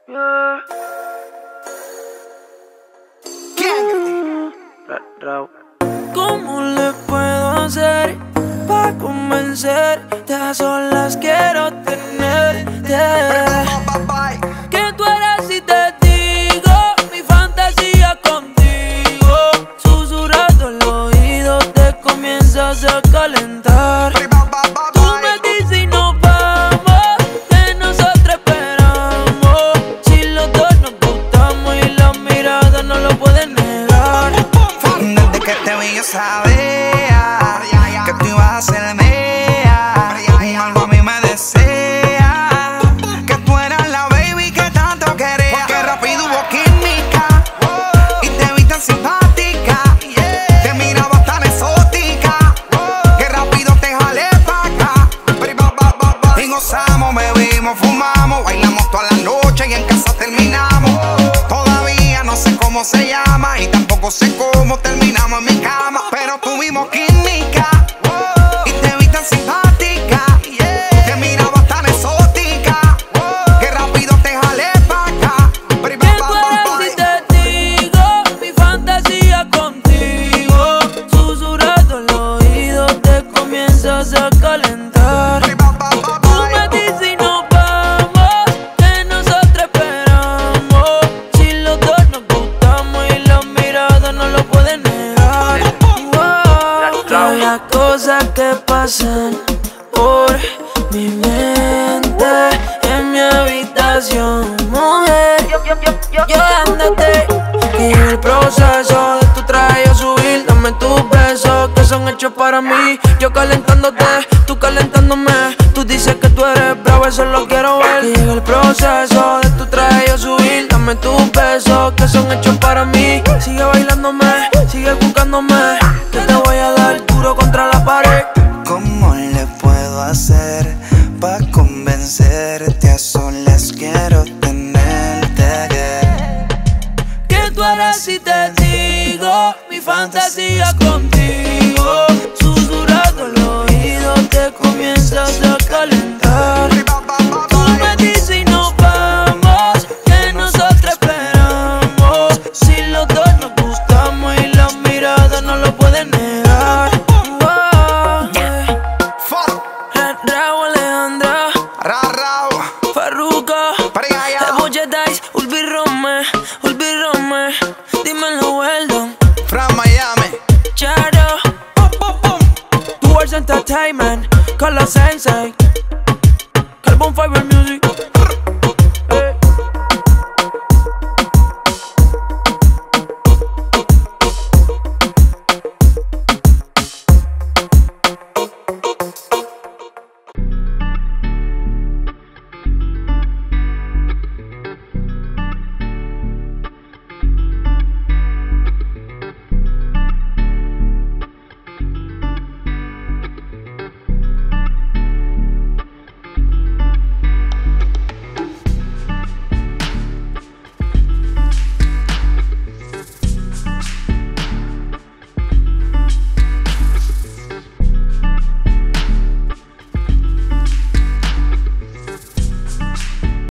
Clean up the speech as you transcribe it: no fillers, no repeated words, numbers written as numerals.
Yeah. ¿Cómo le puedo hacer pa' convencerte? A solas quiero tenerte. Que tú eres y te digo mi fantasía contigo. Susurrando el oído te comienzas a calentar. Tú me dices y nos vamos, que nosotros esperamos. Si los dos nos gustamos y la mirada no lo pueden negar. Desde que te vi yo sabía que tú ibas a ser mía. Algo a mí me desea que tú eras la baby que tanto quería. Porque rápido hubo química y te vi tan simpática. Te miraba tan exótica que rápido te jalé pa' acá. Y gozamos, bebimos, fumamos, bailamos toda la noche y en casa terminamos. Todavía no sé cómo se llama y tampoco sé cómo terminamos en mi cama, pero tuvimos química y te vi tan simpática. Te miraba tan exótica que rápido te jalé pa' acá. Que tú eres y te digo mi fantasía contigo. Susurrando el oído te comienzas a calentar. Tú me dices y nos vamos, que nosotros esperamos. Si los dos nos gustamos y la mirada no lo pueden negar. Wow, las cosas que pasan por mi mente en mi habitación, mujer. Llévate y el proceso de tu traje a subir. Dame tus besos que son hechos para mí. Yo calentándote, tú calentándome. Tú dices que tú eres bravo, eso lo quiero ver. Que llegue el proceso de tu traje a subir. Dame tus besos que son hechos para mí. Sigue bailándome, sigue buscándome, que te voy a dar duro contra la pared. ¿Cómo le puedo hacer pa' convencerte? A solas quiero tenerte. Que tú eres y te digo mi fantasía contigo. Susurrando el oído te comienzas a calentar. Tú me dices y nos vamos, que nosotros esperamos. Si los dos nos gustamos y la mirada no lo pueden negar. Wow, yeah. Raúl Alejandra, Farruko, Eboche Dice, Ulvi Rome, dímelo Weldon, From Miami, Charo, Tours Entertainment, Color Sensei, Carbon Fiber Music.